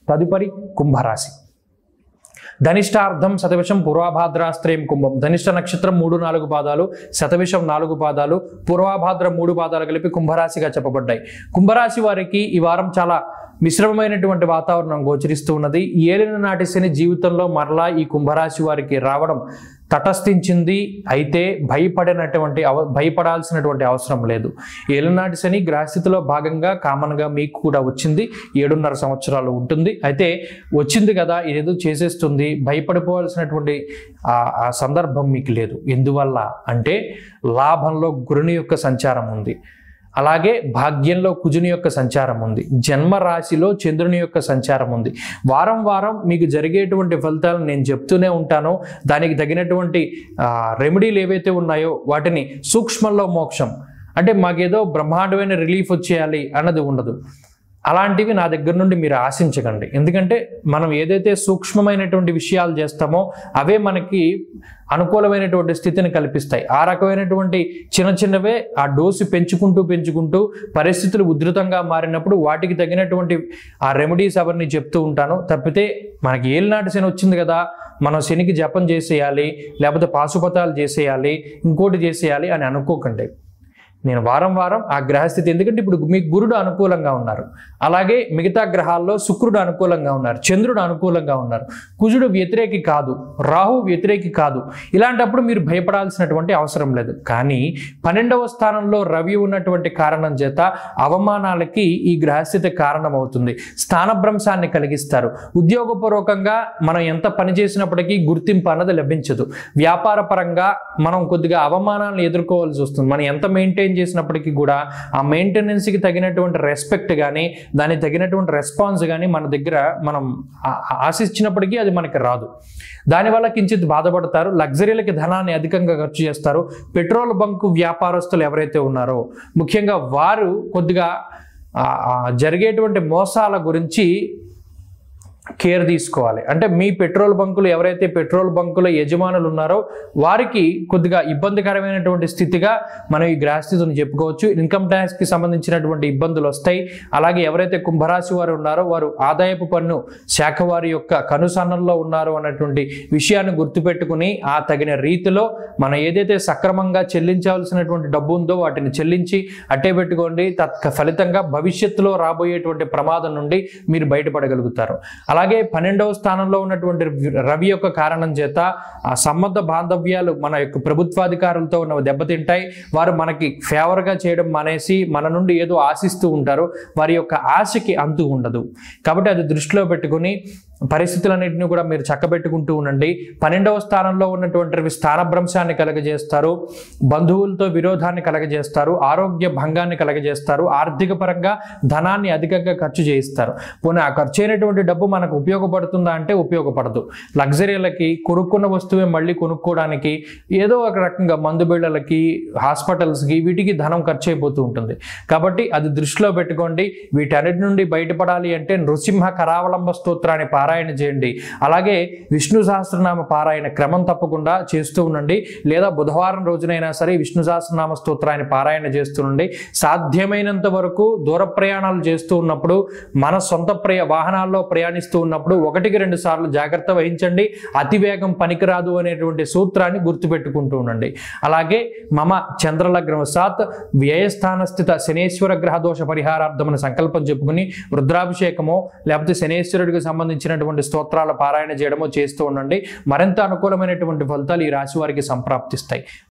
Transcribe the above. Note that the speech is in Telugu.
తదుపరి కుంభరాశి. ధనిష్టార్థం శతవిషం పూర్వభాద్రాస్త్రయం కుంభం. ధనిష్ట నక్షత్రం 3-4 పాదాలు, శతవిషం 4 పాదాలు, పూర్వభాద్ర 3 పాదాలు కలిపి కుంభరాశిగా చెప్పబడ్డాయి. కుంభరాశి వారికి ఈ వారం చాలా మిశ్రమమైనటువంటి వాతావరణం గోచరిస్తూ ఉన్నది. ఏలిన నాటి శని జీవితంలో మరలా ఈ కుంభరాశి వారికి రావడం తటస్థించింది. అయితే భయపడాల్సినటువంటి అవసరం లేదు. ఏలినాటి శని గ్రహస్థితిలో భాగంగా కామన్గా మీకు కూడా వచ్చింది. 7.5 సంవత్సరాలు ఉంటుంది. అయితే వచ్చింది కదా, ఇదేదో చేసేస్తుంది, భయపడిపోవాల్సినటువంటి ఆ సందర్భం మీకు లేదు. ఎందువల్ల అంటే లాభంలో గురుని యొక్క సంచారం ఉంది, అలాగే భాగ్యంలో కుజుని యొక్క సంచారం ఉంది, జన్మ రాశిలో చంద్రుని యొక్క సంచారం ఉంది. వారం వారం మీకు జరిగేటువంటి ఫలితాలను నేను చెప్తూనే ఉంటాను. దానికి తగినటువంటి రెమెడీలు ఏవైతే ఉన్నాయో వాటిని సూక్ష్మంలో మోక్షం అంటే మాకేదో బ్రహ్మాండమైన రిలీఫ్ వచ్చేయాలి అన్నది ఉండదు. అలాంటివి నా దగ్గర నుండి మీరు ఆశించకండి. ఎందుకంటే మనం ఏదైతే సూక్ష్మమైనటువంటి విషయాలు చేస్తామో అవే మనకి అనుకూలమైనటువంటి స్థితిని కల్పిస్తాయి. ఆ రకమైనటువంటి చిన్నవే ఆ డోసు పెంచుకుంటూ పరిస్థితులు ఉధృతంగా మారినప్పుడు వాటికి తగినటువంటి ఆ రెమెడీస్ అవన్నీ చెప్తూ ఉంటాను. తప్పితే మనకి ఏలినాటి శని వచ్చింది కదా, మనం శనికి జపం చేసేయాలి, లేకపోతే పాశుపతాలు చేసేయాలి, ఇంకోటి చేసేయాలి అని అనుకోకండి. నేను వారం వారం ఆ గ్రహస్థితి, ఎందుకంటే ఇప్పుడు మీకు గురుడు అనుకూలంగా ఉన్నారు, అలాగే మిగతా గ్రహాల్లో శుక్రుడు అనుకూలంగా ఉన్నారు, చంద్రుడు అనుకూలంగా ఉన్నారు, కుజుడు వ్యతిరేకి కాదు, రాహు వ్యతిరేకి కాదు. ఇలాంటప్పుడు మీరు భయపడాల్సినటువంటి అవసరం లేదు. కానీ 12వ స్థానంలో రవి ఉన్నటువంటి కారణం చేత అవమానాలకి ఈ గ్రహస్థితి కారణమవుతుంది. స్థానభ్రంశాన్ని కలిగిస్తారు. ఉద్యోగపూర్వకంగా మనం ఎంత పని చేసినప్పటికీ గుర్తింపు అన్నది లభించదు. వ్యాపార పరంగా మనం కొద్దిగా అవమానాలను ఎదుర్కోవాల్సి వస్తుంది. మనం ఎంత మెయింటైన్ చేసినప్పటికీ కూడా ఆ మెయింటెనెన్స్కి తగినటువంటి రెస్పెక్ట్ కానీ దానికి తగినటువంటి రెస్పాన్స్ కానీ మన దగ్గర మనం ఆశించినప్పటికీ అది మనకి రాదు. దానివల్ల కించిత్ బాధపడతారు. లగ్జరీలకి ధనాన్ని అధికంగా ఖర్చు చేస్తారు. పెట్రోల్ బంకు వ్యాపారస్తులు ఎవరైతే ఉన్నారో ముఖ్యంగా వారు కొద్దిగా జరిగేటువంటి మోసాల గురించి కేర్ తీసుకోవాలి. అంటే మీ పెట్రోల్ బంకులు ఎవరైతే పెట్రోల్ బంకుల యజమానులు ఉన్నారో వారికి కొద్దిగా ఇబ్బందికరమైనటువంటి స్థితిగా మనం ఈ గ్రహస్థితిని చెప్పుకోవచ్చు. ఇన్కమ్ ట్యాక్స్కి సంబంధించినటువంటి ఇబ్బందులు వస్తాయి. అలాగే ఎవరైతే కుంభరాశి వారు ఉన్నారో వారు ఆదాయపు పన్ను శాఖ వారి యొక్క కనుసన్నల్లో ఉన్నారు అన్నటువంటి విషయాన్ని గుర్తుపెట్టుకుని ఆ తగిన రీతిలో మనం ఏదైతే సక్రమంగా చెల్లించాల్సినటువంటి డబ్బు ఉందో వాటిని చెల్లించి అట్టే పెట్టుకోండి. ఫలితంగా భవిష్యత్తులో రాబోయేటువంటి ప్రమాదం నుండి మీరు బయటపడగలుగుతారు. అలాగే 12వ స్థానంలో ఉన్నటువంటి రవి యొక్క కారణం చేత ఆ సంబంధ బాంధవ్యాలు మన యొక్క ప్రభుత్వాధికారులతో ఉన్నవి దెబ్బతింటాయి. వారు మనకి ఫేవర్గా చేయడం మానేసి మన నుండి ఏదో ఆశిస్తూ ఉంటారు. వారి యొక్క ఆశకి అంతు ఉండదు. కాబట్టి అది దృష్టిలో పెట్టుకుని పరిస్థితులన్నింటినీ కూడా మీరు చక్కబెట్టుకుంటూ ఉండండి. 12వ స్థానంలో ఉన్నటువంటి స్థానభ్రంశాన్ని కలగజేస్తారు, బంధువులతో విరోధాన్ని కలగజేస్తారు, ఆరోగ్య భంగాన్ని కలగజేస్తారు, ఆర్థిక పరంగా ధనాన్ని అధికంగా ఖర్చు చేయిస్తారు. పోనీ ఆ ఖర్చు అయినటువంటి డబ్బు మనకు ఉపయోగపడుతుందా అంటే ఉపయోగపడదు. లగ్జరీలకి కొనుక్కున్న వస్తువే మళ్ళీ కొనుక్కోవడానికి ఏదో ఒక రకంగా మందు బిళ్ళలకి హాస్పిటల్స్కి వీటికి ధనం ఖర్చు అయిపోతూ ఉంటుంది. కాబట్టి అది దృష్టిలో పెట్టుకోండి. వీటన్నిటి నుండి బయటపడాలి అంటే నృసింహ కరావలంబ స్తోత్రాన్ని పారాయణ చేయండి. అలాగే విష్ణు సహస్రనామ పారాయణ క్రమం తప్పకుండా చేస్తూ ఉండండి. లేదా బుధవారం రోజునైనా సరే విష్ణు సహస్రనామ స్తోత్రాన్ని పారాయణ చేస్తుండండి. సాధ్యమైనంత వరకు దూర ప్రయాణాలు చేస్తూ ఉన్నప్పుడు మన సొంత వాహనాల్లో ప్రయాణిస్తూ ఉన్నప్పుడు 1-2 సార్లు జాగ్రత్త వహించండి. అతివేగం పనికిరాదు అనేటువంటి సూత్రాన్ని గుర్తుపెట్టుకుంటూ ఉండండి. అలాగే మమ చంద్రలగ్నవశాత్ వ్యయస్థాన స్థిత శనేశ్వర గ్రహ దోష పరిహారార్థమని సంకల్పం చెప్పుకుని రుద్రాభిషేకమో లేకపోతే శనేశ్వరుడికి సంబంధించినటువంటి స్తోత్రాల పారాయణ చేయడమో చేస్తూ ఉండండి. మరింత అనుకూలమైనటువంటి ఫలితాలు ఈ రాశి వారికి సంప్రాప్తిస్తాయి.